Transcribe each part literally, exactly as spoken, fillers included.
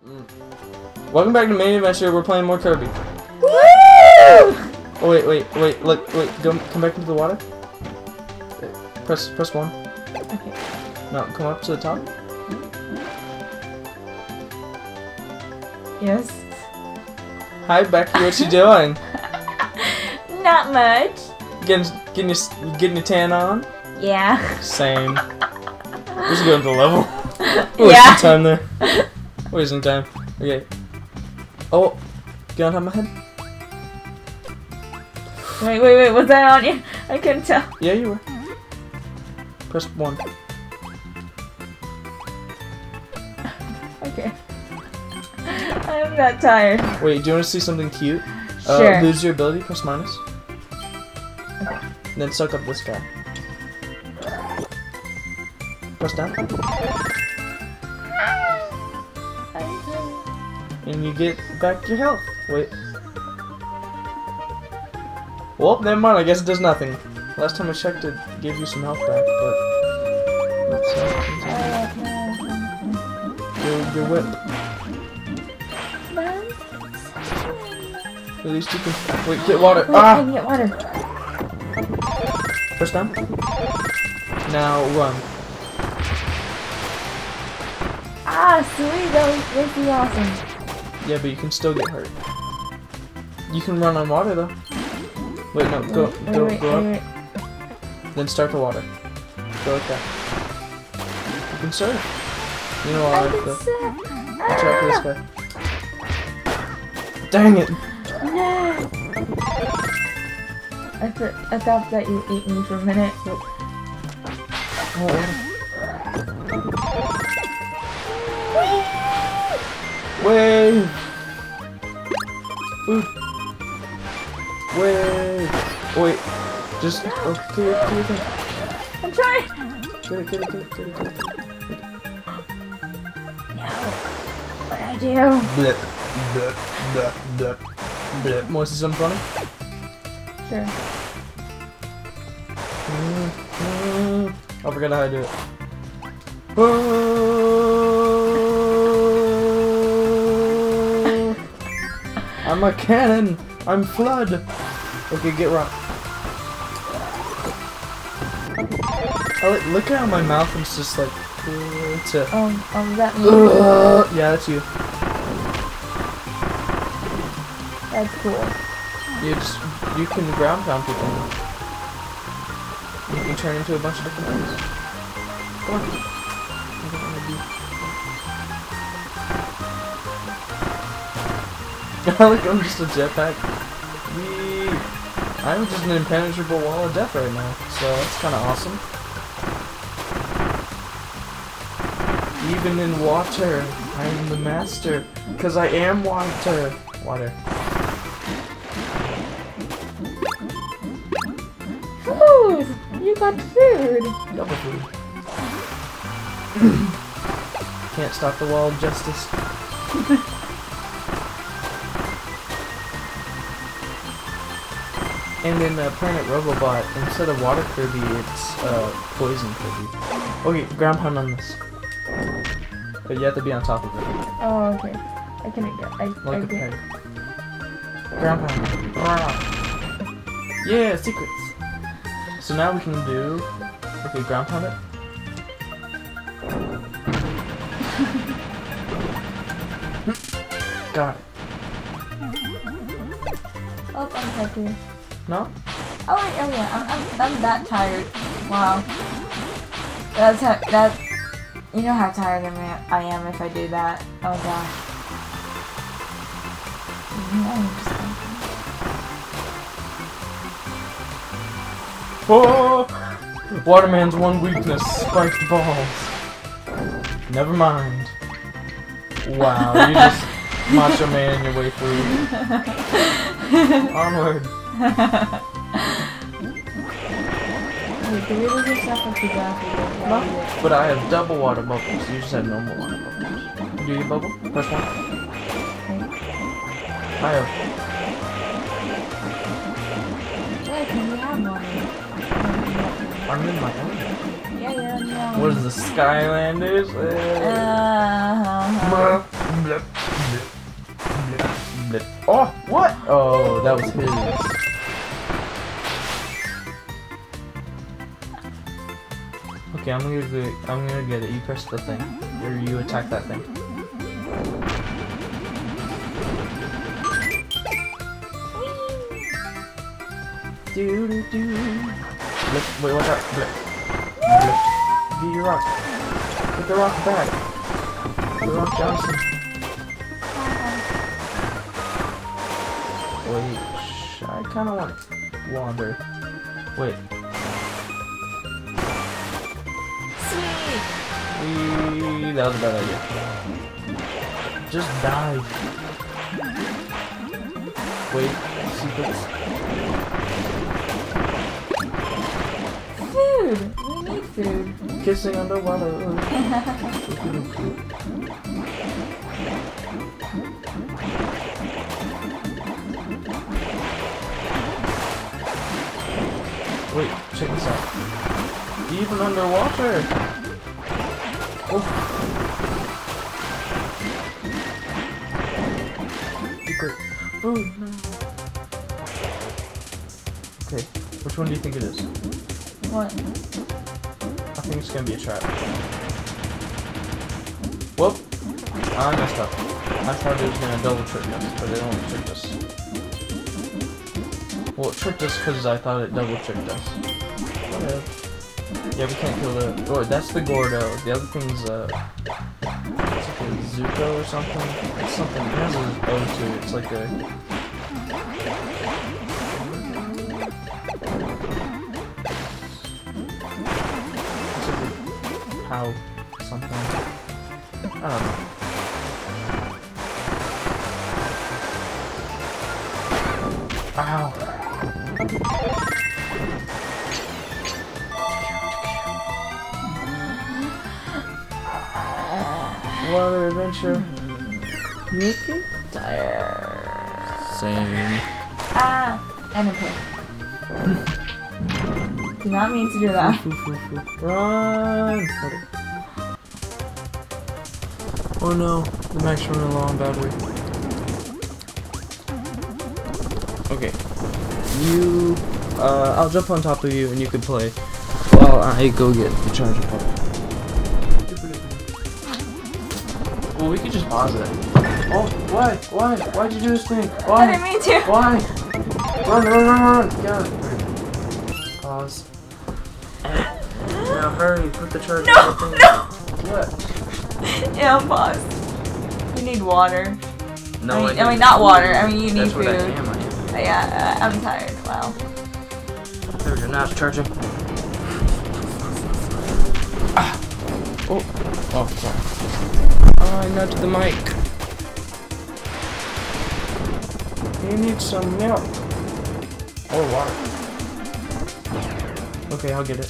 Mm. Welcome back to Main Adventure. We're playing more Kirby. Woo! Oh wait, wait, wait. Look, wait. Go, come back into the water. Press, press one. Okay. No, come up to the top. Yes. Hi, Becky. What you doing? Not much. Getting, getting your, getting your tan on. Yeah. Same. We should go into the level. We're Yeah. wasting time there. Wasting time. Okay. Oh, get on top of my head. Wait, wait, wait. Was that on you? I couldn't tell. Yeah, you were. Press one. Okay. I'm not tired. Wait, do you want to see something cute? Sure. Uh, lose your ability. Press minus. Okay. And then suck up this guy. Press down. And you get back your health. Wait. Well, never mind. I guess it does nothing. Last time I checked, it gave you some health back, but let's uh, continue. Your, your whip. At least you can. Wait, get water. Wait, ah! I can get water. Press down. Now run. Ah, sweet. That was, that was awesome. Yeah, but you can still get hurt. You can run on water though. Wait, no, go, wait, go, wait, go wait, up. wait. Then start the water. Go like that. You can start it. You know I like the. Watch out for this guy. Dang it! No. I th I thought that you ate me for a minute. But... Oh. Wave! Ooh. Wave! Oh, wait. Just. Oh, get it, get it, I'm trying. get it, get it, get it, get it, get it. No. What do I do? Blip. Blip. Blip. Blip. Blip. Want to see something funny? Sure. Mm, mm. I forgot how to do it. Oh. I'm a cannon. I'm flood. Okay, get rock. Oh, look, look at how my mouth is just like. Uh, it's a, Um, um, that means uh, yeah, that's you. that's cool. You just you can ground pound people. You can turn into a bunch of different things. Come on. I don't wanna be- Look, I'm just a jetpack. Whee! I'm just an impenetrable wall of death right now, so that's kind of awesome. Even in water, I am the master, because I am water. Water. Food! You got food! Double food. Can't stop the wall of justice. And in uh, Planet Robobot, instead of water Kirby, it's uh, poison Kirby. Okay, ground pound on this. But you have to be on top of it. Oh, okay. I can get. I, Like I a get. peg. Ground pound. Yeah, secrets. So now we can do. Okay, ground pound it. Got it. Oh, I'm happy. No? Oh wait, oh yeah, I'm, I'm, I'm that tired. Wow. That's how, that, you know how tired I am, I am if I do that. Oh gosh. Oh! Waterman's one weakness, spiked balls. Never mind. Wow, you just macho man your way through. Onward. Wait, do we lose yourself if you go after No, but I have double water bubbles. You just have normal water bubbles. Do you bubble? Press one. I have. Wait, can you have one? I'm in my own. Yeah, you're on your own. What is the Skylanders? Uh, Uh, blip, blip, blip, blip. Oh, what? Oh, that was his. Okay, I'm gonna get, I'm gonna get it. You press the thing, or you attack that thing. Do do do. Blip. Wait, watch out. Blip. Blip. Get your rock. Get the rock back. The rock Johnson. Wait. I kind of want water. Wait. Wee, that was a bad idea. Just die. Wait, secrets. Food! We need food. Kissing underwater. Wait, check this out. Even underwater. Oh. Secret. Food. No. Okay, which one do you think it is? What? I think it's gonna be a trap. Whoop! I messed up. I thought it was gonna double trick us, but it only tricked us. Well, it tricked us because I thought it double tricked us. Whatever. Yeah, we can't kill the. Oh, that's the Gordo. The other thing's uh, it's like a Zuko or something. It's something. It has an O to it. It's like a. It's like a how something. I don't know. Ow. Water adventure. Mickey? Tired. Same. Ah! And a pig. Did not mean to do that. Run! Okay. Oh no, the mech's running low on battery. Okay. You, uh, I'll jump on top of you and you can play while I go get the charger part. Well, we could just pause it. Oh, why? Why? Why'd you do this thing? Why? I didn't mean to. Why? Run, run, run, run! Get it. Pause. Now hurry, put the charger No, on the thing. no! What? Yeah, pause. You need water. No, I mean, I mean not water. I mean, you need That's food. what I am, I am. Uh, yeah, uh, I'm tired. Wow. There we go, now it's charging. Ah. Oh. Oh, sorry. Oh, I nudged the mic. You need some milk. Or water. Okay, I'll get it.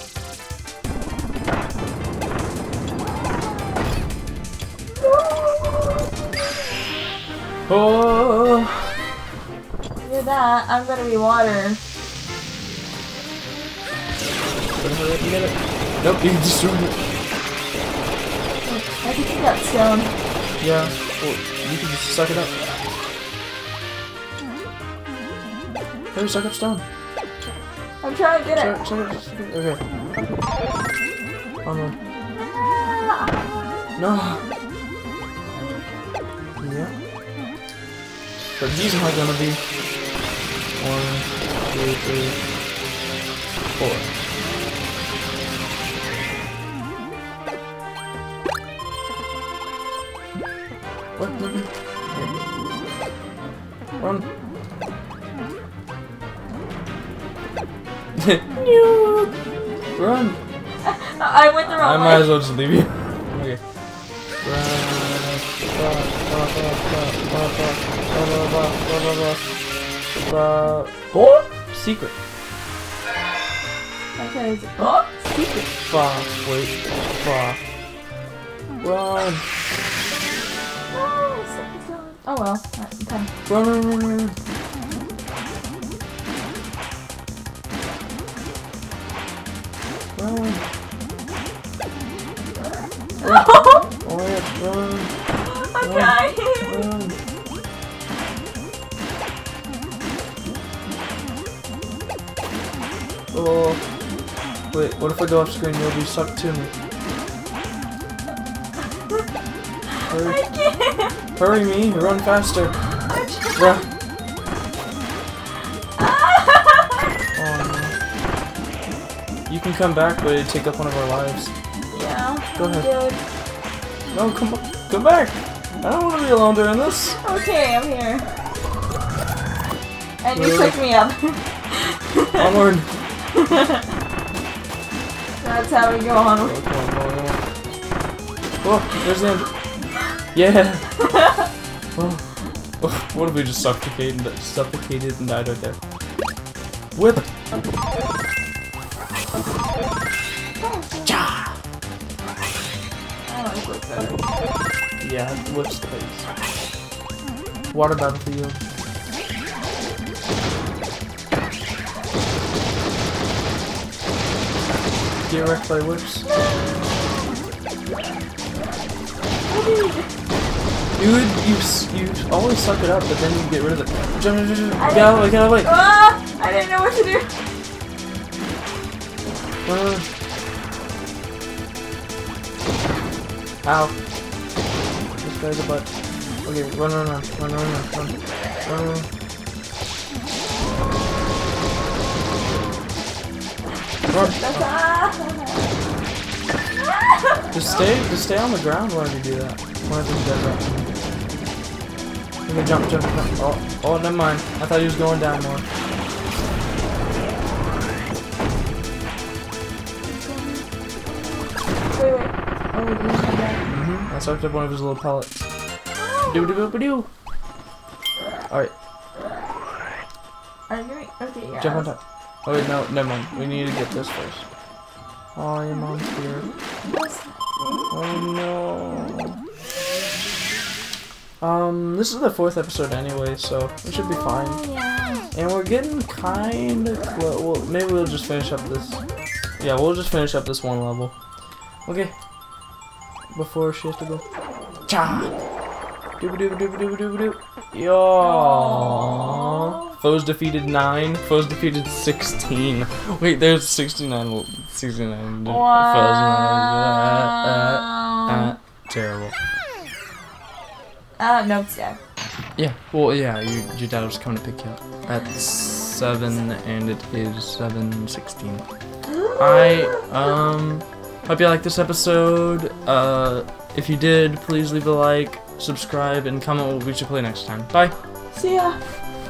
Oh. Do that. I'm gonna be water. Get it. Nope, you destroyed it. I think you got stone. Yeah, well, you can just suck it up. Hey, suck up stone. I'm trying to get it. Suck, suck it, suck it. Okay. Come on. No. Yeah. But these are gonna be one, two, three, four. What? Run. Run. I went the wrong I way. might as well just leave you. Okay. Run. Oh, secret. Okay. Oh, Secret. Fuck. Wait. Fuck. Run. oh well. Right, okay. Run, run, run, run. Run. Run. Oh, yeah, run. I'm trying. Run. Oh. Wait, what if I go off screen? You'll be sucked to me. Hurry. I can't. Hurry me, run faster. Run. Oh no. You can come back, but it'd take up one of our lives. Yeah. Go ahead. Good. No, come on. Come back. I don't want to be alone during this. Okay, I'm here. And you Really? took me up. Onward. That's how we go on. Oh, come on, come on, come on. Oh, there's the end. Yeah. Oh. Oh, what if we just suffocated, suffocated and died right there? Whip. Cha. I like whip better. Yeah, whips the face. Water battle for you. Get wrecked by whips. Dude, you s- you always suck it up, but then you get rid of it. Jump, jump, jump, jump. Get out of the way, get out of the way. Ah! I didn't know what to do. Run, run, run. Ow. This guy's a butt. Okay, run, run, run, run, run, run, run, run, run. Run. That's ah! Just stay, just stay on the ground while you do that. Whenever he does that. Okay, jump, jump, jump. Oh, oh, never mind. I thought he was going down more. Wait, wait. Oh, wait, he's not there. Mm-hmm. I sucked up one of his little pellets. Do do do do do. All right, Are you doing? Okay, yeah. jump on top. Oh wait, no, never mind. We need to get this first. Oh, your mom's here. Oh no. Um, this is the fourth episode anyway, so we should be fine. Yeah. And we're getting kind of close. Well, maybe we'll just finish up this. Yeah, we'll just finish up this one level. Okay. Before she has to go. Cha! Dooba dooba dooba dooba dooba doo. Yo. Foes defeated nine. Foes defeated sixteen. Wait, there's sixty-nine. sixty-nine Wow. foes. Uh, uh, uh, terrible. Uh, nope, it's dead. Yeah, well, yeah, you, your dad was coming to pick you up at seven, and it is seven sixteen. I, um, hope you liked this episode. Uh, if you did, please leave a like, subscribe, and comment what we should play next time. Bye! See ya.